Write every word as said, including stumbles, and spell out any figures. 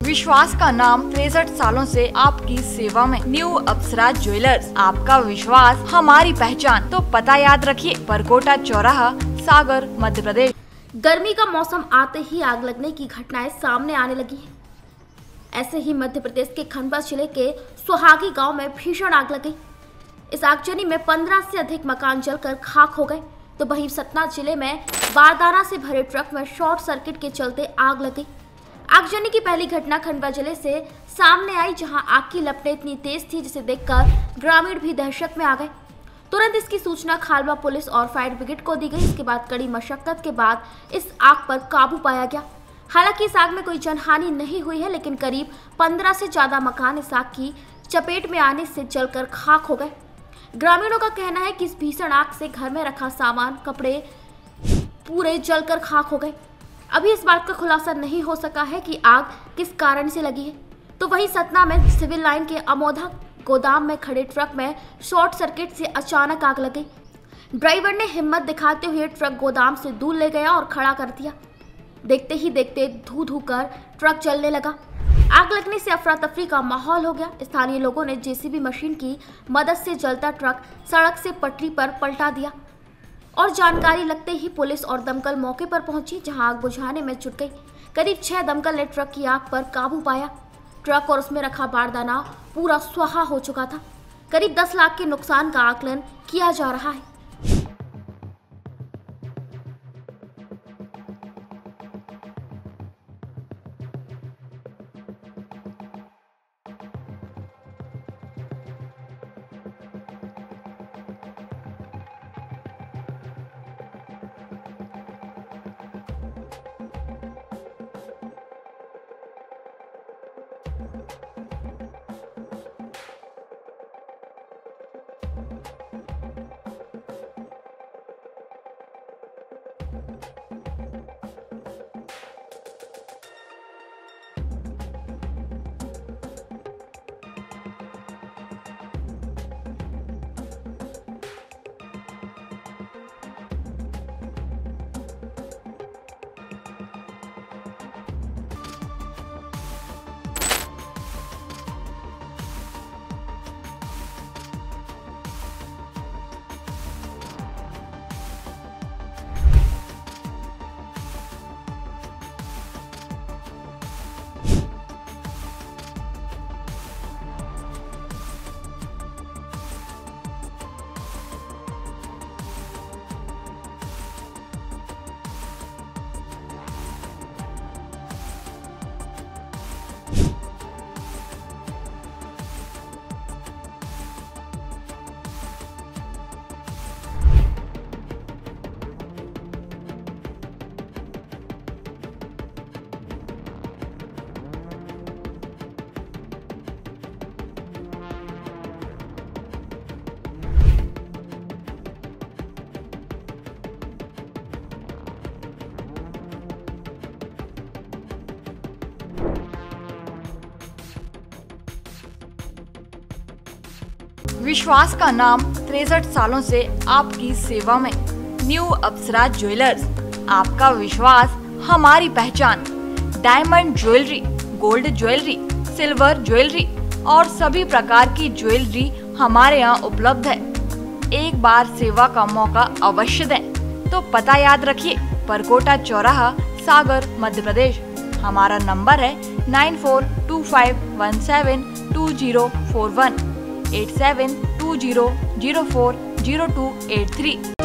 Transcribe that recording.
विश्वास का नाम तिरसठ सालों से आपकी सेवा में। न्यू अप्सरा ज्वेलर्स, आपका विश्वास हमारी पहचान। तो पता याद रखिए, परकोटा चौराहा, सागर, मध्य प्रदेश। गर्मी का मौसम आते ही आग लगने की घटनाएं सामने आने लगी हैं। ऐसे ही मध्य प्रदेश के खंडवा जिले के सुहागी गांव में भीषण आग लग गई। इस आगजनी में पंद्रह से अधिक मकान जलकर खाक हो गए। तो वहीं सतना जिले में बारदाना से भरे ट्रक में शॉर्ट सर्किट के चलते आग लग गई। आगजनी की पहली घटना खंडवा जिले से सामने आई, जहां आग की लपटें इतनी तेज थी जिसे देखकर ग्रामीण भी दहशत में आ गए। तुरंत इसकी सूचना खालवा पुलिस और फायर ब्रिगेड को दी गई। इसके बाद कड़ी मशक्कत के बाद इस आग पर काबू पाया गया। हालांकि इस आग में कोई जनहानि नहीं हुई है, लेकिन करीब पंद्रह से ज्यादा मकान इस आग की चपेट में आने से जलकर खाक हो गए। ग्रामीणों का कहना है कि इस भीषण आग से घर में रखा सामान, कपड़े पूरे जलकर खाक हो गए। अभी इस बात का खुलासा नहीं हो सका है कि आग किस कारण से लगी है। तो वहीं सतना में सिविल लाइन के अमोधा गोदाम में खड़े ट्रक में शॉर्ट सर्किट से अचानक आग लग गई। ड्राइवर ने हिम्मत दिखाते हुए ट्रक गोदाम से दूर ले गया और खड़ा कर दिया। देखते ही देखते धू धू कर ट्रक जलने लगा। आग लगने से अफरा तफरी का माहौल हो गया। स्थानीय लोगों ने जेसीबी मशीन की मदद से जलता ट्रक सड़क से पटरी पर पलटा दिया और जानकारी लगते ही पुलिस और दमकल मौके पर पहुंची, जहां आग बुझाने में जुट गई। करीब छह दमकल ने ट्रक की आग पर काबू पाया। ट्रक और उसमें रखा बारदाना पूरा स्वाहा हो चुका था। करीब दस लाख के नुकसान का आकलन किया जा रहा है। विश्वास का नाम तिरसठ सालों से आपकी सेवा में। न्यू अप्सरा ज्वेलर्स, आपका विश्वास हमारी पहचान। Diamond jewellery, gold jewellery, silver jewellery और सभी प्रकार की ज्वेलरी हमारे यहाँ उपलब्ध है। एक बार सेवा का मौका अवश्य दें। तो पता याद रखिए, परकोटा चौराहा, सागर, मध्य प्रदेश। हमारा नंबर है nine four two five one seven two zero four one, eight seven two zero zero four zero two eight three.